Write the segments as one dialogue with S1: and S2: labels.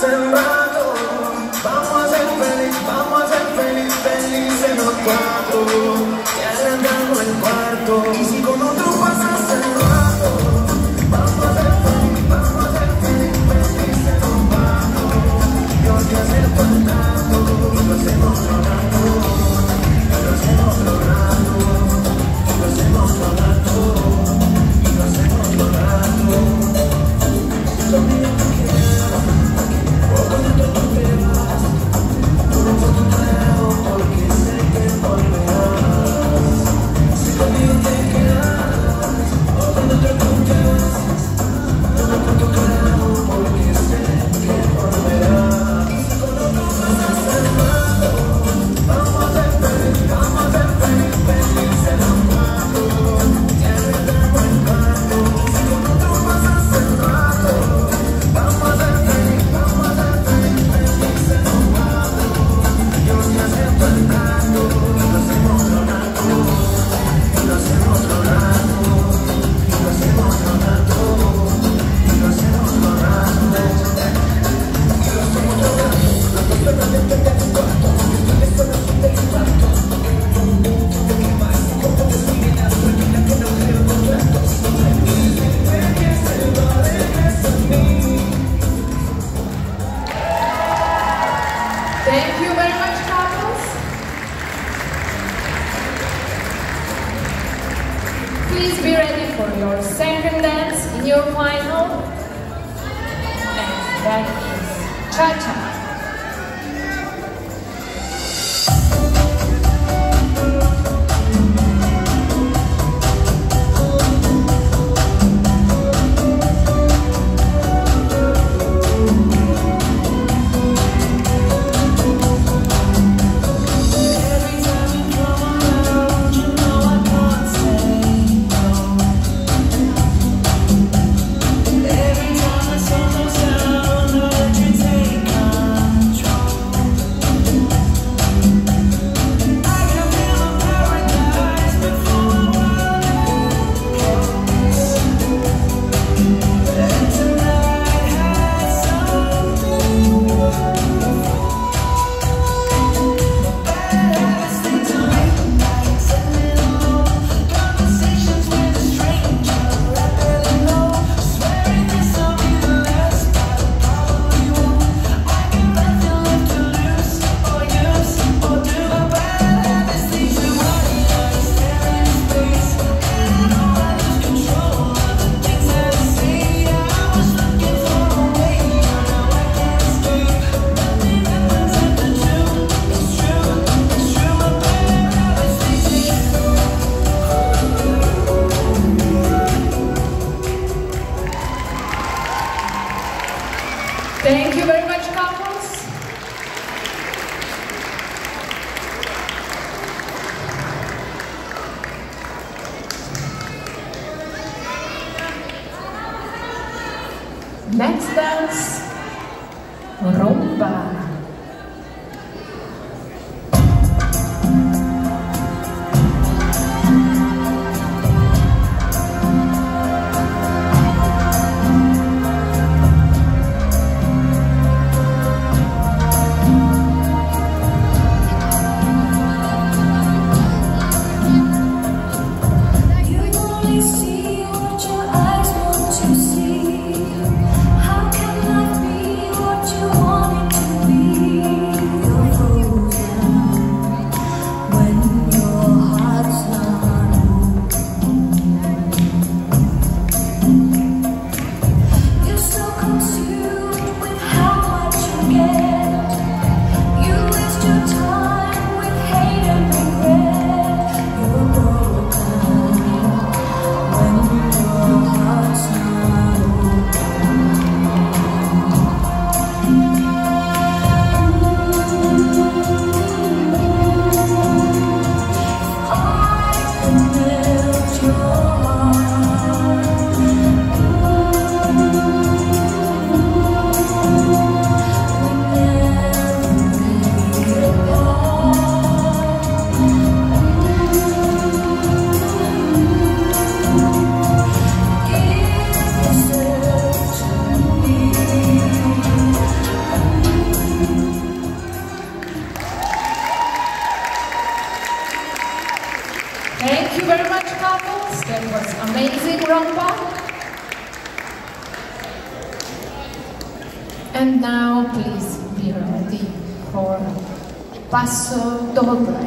S1: hace rato. Vamos a ser felices los cuatro. Ya arrancamos el cuarto. Y si con otro pasa hace rato, vamos a ser felices los cuatro. Yo te acepto el trato, y lo hacemos logrando, y lo hacemos logrando, y lo hacemos logrando, y lo hacemos logrando. Conmigo te quedas, o cuando tú te vas, no por tu trabajo, porque sé que volverás. Si conmigo te quedas, o cuando tú te vas, no por tu trabajo, porque sé que volverás. Si con otro vas a ser rato, vamos a ser felices los cuatro. Ya arreglamos el cuarto. Si con otro vas a ser rato, vamos a ser felices los cuatro. Yo te acepto el trato, y lo hacemos logrando, y lo hacemos logrando, y lo hacemos logrando, y lo hacemos logrando, y lo hacemos logrando. Los dos permanentes de tu cuarto, estoy solo de impacto. ¿De qué más? ¿Cómo te signas? Tranquila que no creo contratos. Dime que se va a regresar a mí.
S2: Thank you very much, couples. Please be ready for your second dance in your final. And that is cha-cha. Thank you very much, couples. Next dance, rumba.
S3: How can I be what you want?
S2: That was amazing rumba. And now please be ready for Paso Doble.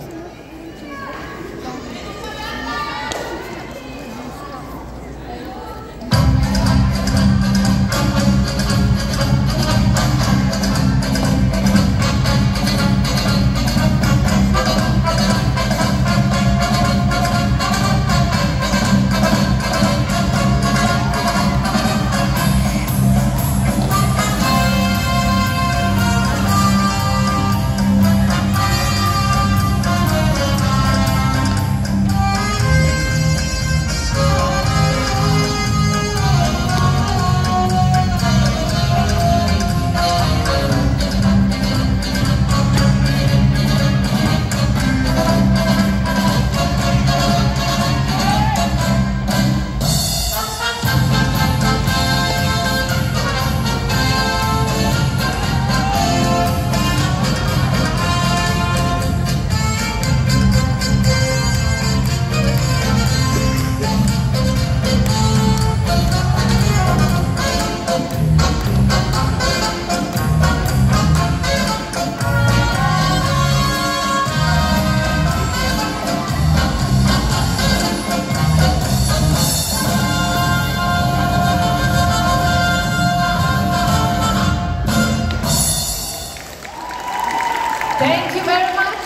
S2: Thank you very much.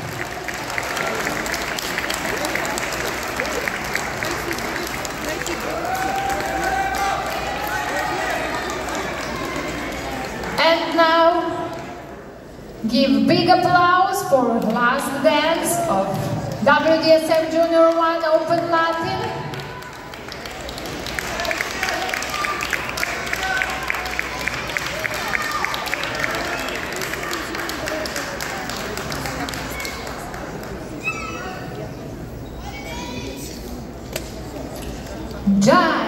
S2: And now, give big applause for last dance of WDSM Junior 1 Open Latin. Jai.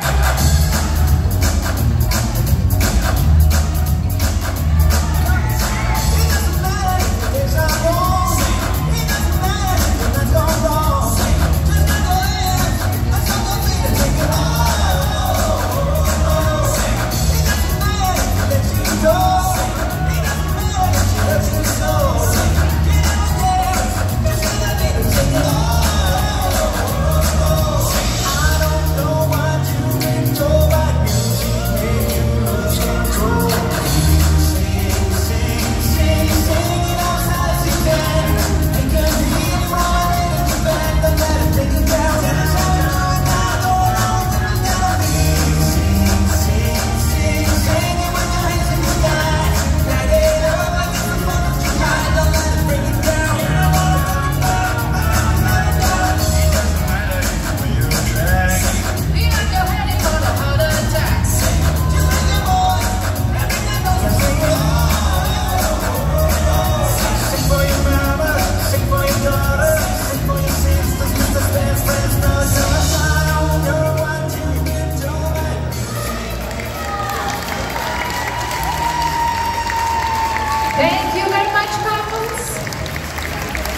S2: Thank you very much, couples.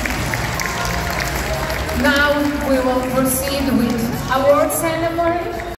S2: Now we will proceed with award ceremony.